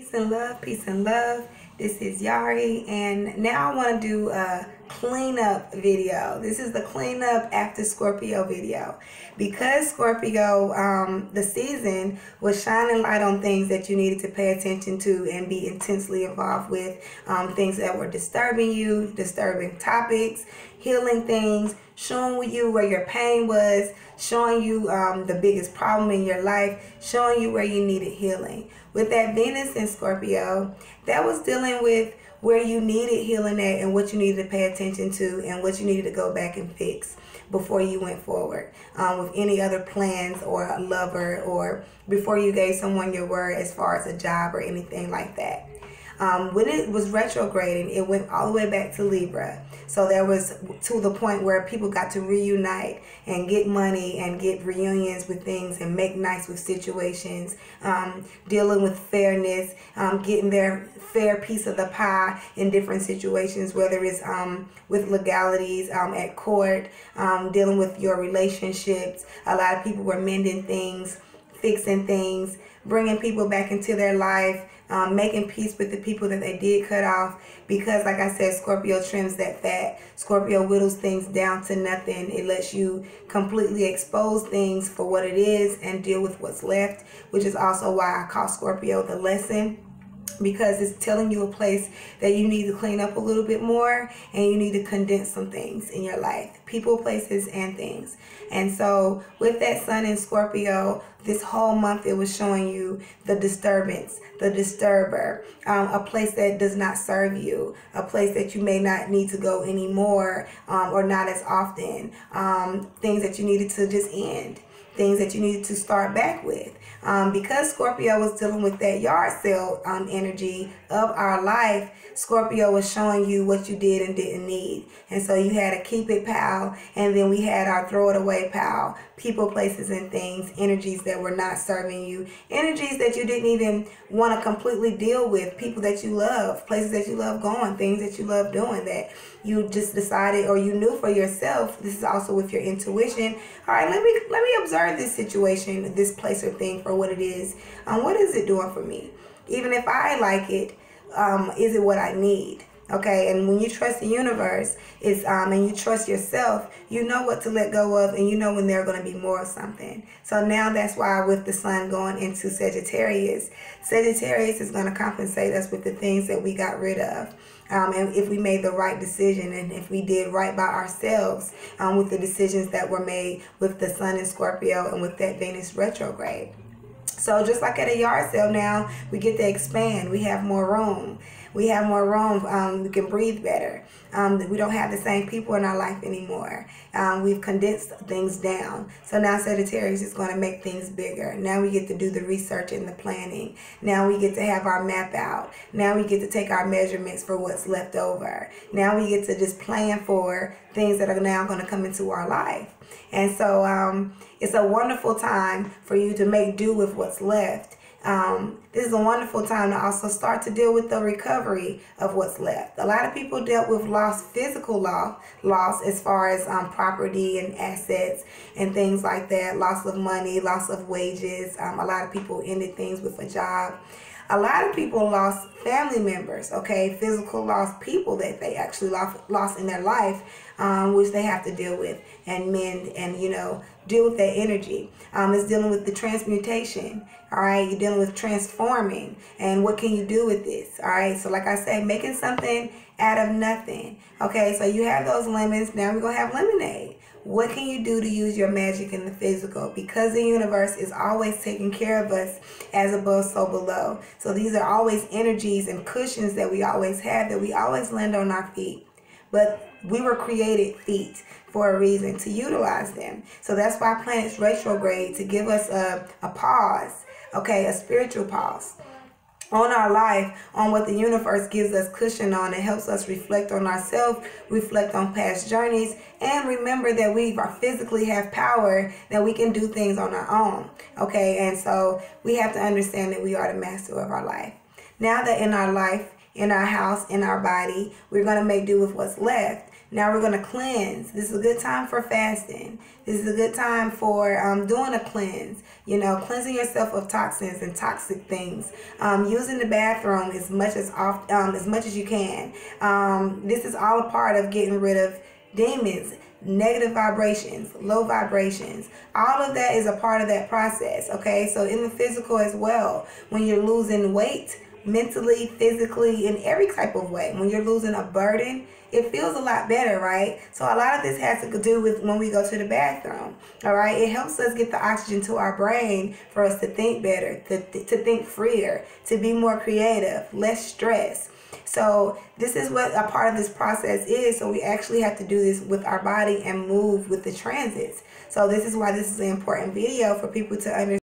Peace and love, peace and love. This is Yari, and now I want to do a cleanup video. This is the cleanup after Scorpio video. Because Scorpio, the season was shining light on things that you needed to pay attention to and be intensely involved with, things that were disturbing you, disturbing topics, healing things, showing you where your pain was, showing you the biggest problem in your life, showing you where you needed healing. With that Venus in Scorpio, that was dealing with where you needed healing at and what you needed to pay attention to and what you needed to go back and fix before you went forward with any other plans or a lover, or before you gave someone your word as far as a job or anything like that. When it was retrograding, it went all the way back to Libra. So there was to the point where people got to reunite and get money and get reunions with things and make nice with situations, dealing with fairness, getting their fair piece of the pie in different situations, whether it's with legalities at court, dealing with your relationships. A lot of people were mending things, fixing things, bringing people back into their life, making peace with the people that they did cut off, because like I said, Scorpio trims that fat. Scorpio whittles things down to nothing. It lets you completely expose things for what it is and deal with what's left, which is also why I call Scorpio the lesson, because it's telling you a place that you need to clean up a little bit more and you need to condense some things in your life, people, places, and things. And so with that sun in Scorpio, this whole month it was showing you the disturbance, the disturber, a place that does not serve you, a place that you may not need to go anymore, or not as often, things that you needed to just end, things that you needed to start back with. Because Scorpio was dealing with that yard sale energy of our life, Scorpio was showing you what you did and didn't need. And so you had a keep it pal, and then we had our throw it away pal, people, places, and things, energies that were not serving you, energies that you didn't even want to completely deal with, people that you love, places that you love going, things that you love doing that you just decided or you knew for yourself. This is also with your intuition. All right, let me observe this situation, this place or thing for what it is. What is it doing for me? Even if I like it, is it what I need? Okay, and when you trust the universe, and you trust yourself, you know what to let go of, and you know when there's going to be more of something. So now that's why with the sun going into Sagittarius, Sagittarius is going to compensate us with the things that we got rid of. And if we made the right decision, and if we did right by ourselves with the decisions that were made with the sun in Scorpio and with that Venus retrograde. So just like at a yard sale now, we get to expand. We have more room. We have more room. We can breathe better. We don't have the same people in our life anymore. We've condensed things down. So now Sagittarius is going to make things bigger. Now we get to do the research and the planning. Now we get to have our map out. Now we get to take our measurements for what's left over. Now we get to just plan for things that are now going to come into our life. And so it's a wonderful time for you to make do with what's left. This is a wonderful time to also start to deal with the recovery of what's left. A lot of people dealt with loss, physical loss as far as property and assets and things like that, loss of money, loss of wages. A lot of people ended things with a job. A lot of people lost family members, okay, physical loss, people that they actually lost in their life, which they have to deal with and mend and, you know, deal with that energy. It's dealing with the transmutation, all right? You're dealing with transforming, and what can you do with this, all right? So like I said, making something out of nothing, okay? So you have those lemons, now we're going to have lemonade. What can you do to use your magic in the physical? Because the universe is always taking care of us as above, so below. So these are always energies and cushions that we always have, that we always land on our feet. But we were created feet for a reason, to utilize them. So that's why planets retrograde, to give us a pause, okay, a spiritual pause on our life, on what the universe gives us cushion on. It helps us reflect on ourselves, reflect on past journeys, and remember that we physically have power, that we can do things on our own. Okay, and so we have to understand that we are the master of our life. Now that in our life, in our house, in our body, we're going to make do with what's left. Now we're going to cleanse. This is a good time for fasting. This is a good time for doing a cleanse. You know, cleansing yourself of toxins and toxic things. Using the bathroom as much as you can. This is all a part of getting rid of demons, negative vibrations, low vibrations. All of that is a part of that process, okay? So in the physical as well, when you're losing weight, mentally, physically, in every type of way, when you're losing a burden, it feels a lot better, right? So a lot of this has to do with when we go to the bathroom, all right? It helps us get the oxygen to our brain for us to think better, to think freer, to be more creative, less stress. So this is what a part of this process is. So we actually have to do this with our body and move with the transits. So this is why this is an important video for people to understand.